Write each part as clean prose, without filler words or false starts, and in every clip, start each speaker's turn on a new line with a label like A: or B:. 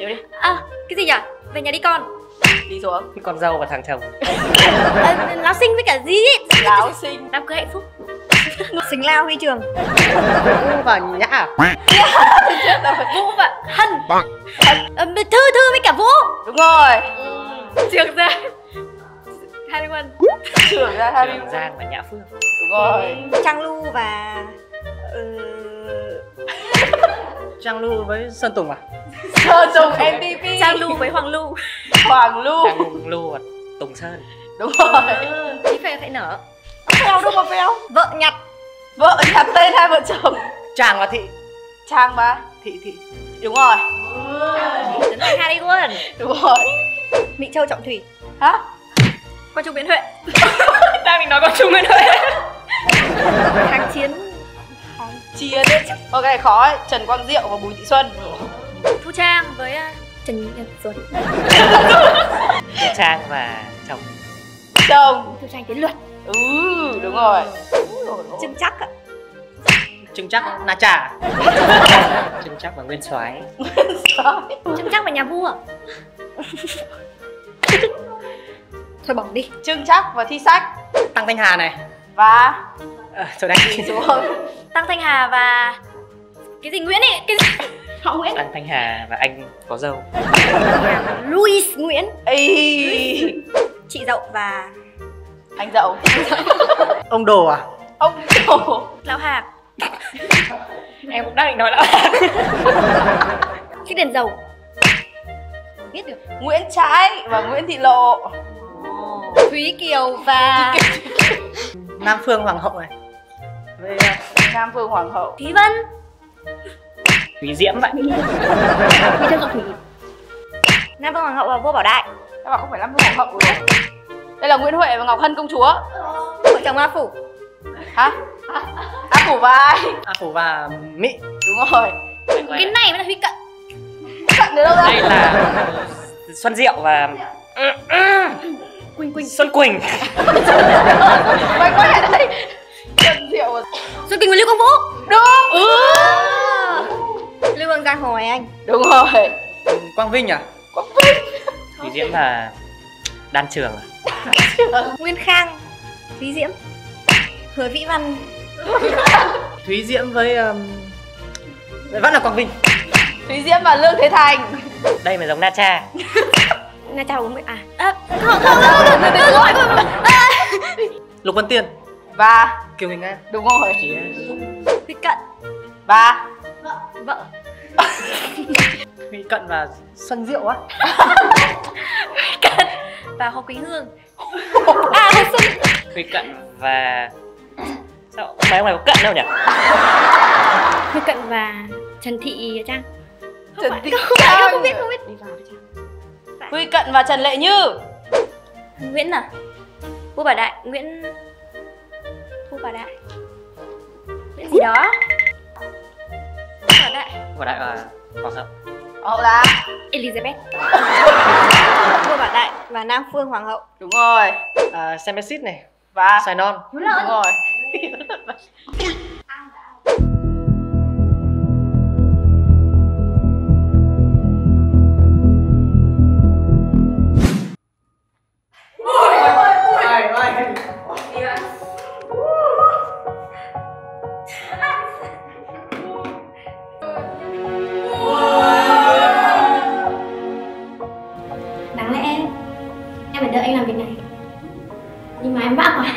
A: chịu đi.
B: Cái gì nhỉ? Về nhà đi con.
A: Đi xuống.
C: Cái con dâu và thằng chồng.
B: Láo sinh với cả gì ấy.
A: Láo sinh.
B: Đám cưới hạnh phúc. Xính lao huy trường.
C: Vũ và Nhã.
B: Vũ và Hân. Thư với cả Vũ.
A: Đúng rồi.
B: Trường ra Harry Won.
A: Trưởng ra Harry.
C: Trường Giang và Nhã Phương.
A: Đúng rồi.
B: Trang Lu và
C: Trang Lu với Sơn Tùng à?
A: Sơn Tùng MVP.
B: Trang Lu với Hoàng Lu.
A: Hoàng Lu.
C: Trang Lu và Tùng Sơn.
A: Đúng rồi.
B: Chí Phèo phải nở.
A: Phèo đâu mà phèo.
B: Vợ nhặt.
A: Vợ nhặt tên hai vợ chồng.
C: Trang và Thị.
A: Trang và
C: Thị.
A: Đúng rồi.
B: Đến thành Harry Won.
A: Đúng rồi.
B: Mỹ Châu Trọng Thủy.
A: Hả?
B: Quang Trung Nguyễn Huệ. Đang định nói Quang Trung Nguyễn Huệ. Kháng chiến.
A: Chiến. Ok, khó ấy. Trần Quang Diệu và Bùi Thị Xuân.
B: Thu Trang với Trần Nhật Duẩn.
C: Trang và chồng.
A: Chồng.
B: Thu Trang Tiến Luật.
A: Đúng rồi.
B: Trưng Chắc ạ.
C: Trưng Chắc Na Trà. Trưng Chắc và Nguyên Soái.
B: Trưng Chắc và nhà vua. Thôi bỏ đi.
A: Trưng Chắc và Thi Sách.
C: Tăng Thanh Hà này.
A: Và
C: Rồi đây.
A: xuống.
B: Tăng Thanh Hà và cái gì Nguyễn ấy, cái gì? Họ Nguyễn.
C: Tăng Thanh Hà và anh có dâu.
B: Louis Nguyễn.
A: Ê.
B: Chị Dậu và
A: Anh Dậu.
C: Ông Đồ à?
A: Ông Đồ.
B: Lão Hạc.
C: Em cũng đang định nói Lão Hạc.
B: Cái đèn dầu. Biết được.
A: Nguyễn Trãi và Nguyễn Thị Lộ.
B: Thúy Kiều và
C: Nam Phương Hoàng hậu này. Với
A: Nam Phương Hoàng hậu.
B: Thúy Vân.
C: Thúy Diễm vậy.
B: Mỹ Châu Trọng Thủy. Nam Phương Hoàng hậu và vua Bảo Đại.
A: Các bạn không phải Nam Phương Hoàng hậu rồi. Đây là Nguyễn Huệ và Ngọc Hân công chúa.
B: Vợ chồng A Phủ.
A: Hả? A Phủ và ai?
C: A Phủ và Mỹ.
A: Đúng rồi.
B: Cái này mới là Huy Cận.
A: Cận đến đâu ra?
C: Đây là Xuân Diệu và
B: Quỳnh.
C: Xuân Quỳnh.
A: Quay lại đây. Xuân Diệu và
B: Xuân Quỳnh và Lưu Quang Vũ.
A: đúng.
B: Lưu Quang Giang Hồ anh.
A: Đúng rồi.
C: Quang Vinh à?
A: Quang Vinh.
C: Thúy Diễm là Đan Trường à?
B: Nguyên Khang. Thúy Diễm. Hứa Vĩ Văn.
C: Thúy Diễm với vẫn là Quang Vinh.
A: Thúy Diễm và Lương Thế Thành.
C: Đây mà giống Na Cha.
B: Na chào uống không.
C: Lục Vân Tiên
A: Và
C: Kiều Huỳnh Nga.
A: đúng rồi.
B: Huy Cận.
A: Và
B: Vợ.
C: Huy Cận và Xuân Diệu á.
B: Huy Cận và Hồ Quý Hương. Hồ Xuân.
C: Huy Cận và sao mấy ông này có cận đâu nhỉ?
B: Huy Cận và Trần Thị Trang.
A: Trần Thị
B: Không
A: Trang.
B: biết.
A: Đi vào đi Trang. Huy Cận và Trần Lệ Như.
B: Nguyễn à? Vua Bảo Đại. Nguyễn gì đó. Vua Bảo Đại.
C: Của đại và Hoàng hậu.
A: Hậu là
B: Elizabeth. Vua Bảo Đại và Nam Phương Hoàng hậu.
A: đúng rồi.
C: Semesit này.
A: Và
C: Sài Non.
A: đúng rồi.
B: Đáng lẽ em phải đợi anh làm việc này, nhưng mà em vã quá.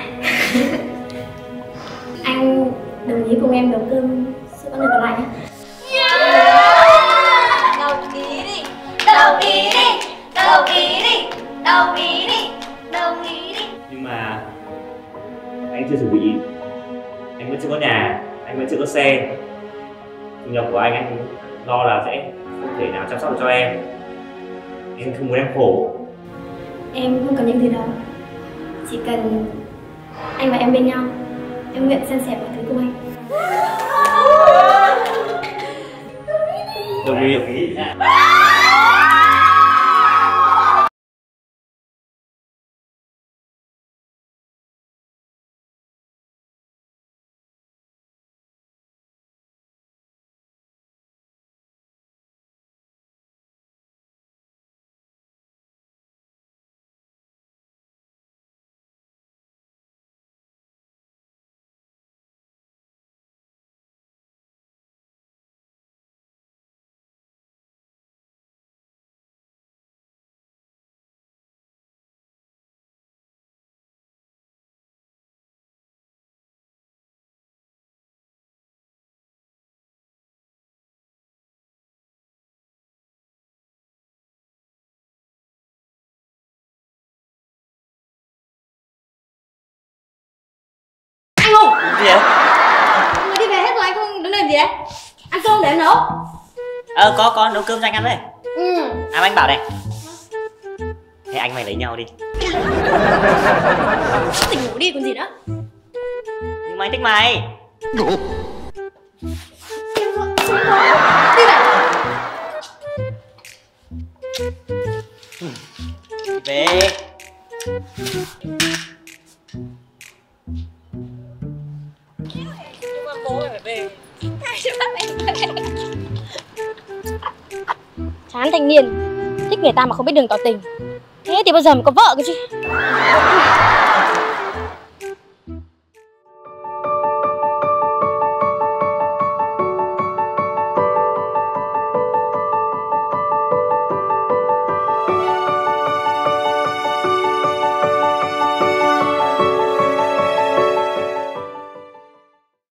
B: Anh đồng ý cùng em nấu cơm suốt con người còn lại nhé. Đồng ý đi.
D: Nhưng mà anh chưa chuẩn bị, anh vẫn chưa có nhà, anh vẫn chưa có xe, thu nhập của anh lo là sẽ không thể nào chăm sóc được cho em không muốn em khổ.
B: Em không cần những thứ đó, chỉ cần anh và em bên nhau. Em nguyện san sẻ mọi thứ cùng anh.
D: Đồng ý.
C: Gì vậy?
B: Người đi về hết rồi anh không đứng làm gì đấy? Ăn cơm để em nấu.
C: Có nấu cơm cho anh ăn đấy. Anh bảo này. Thế anh mày lấy nhau đi.
B: Tỉnh ngủ đi còn gì nữa.
C: Nhưng mà anh thích mày.
B: Đi này.
C: Về. Nhưng mà bố phải về.
B: Chán thanh niên, thích người ta mà không biết đường tỏ tình. Thế thì bao giờ mới có vợ cơ chứ.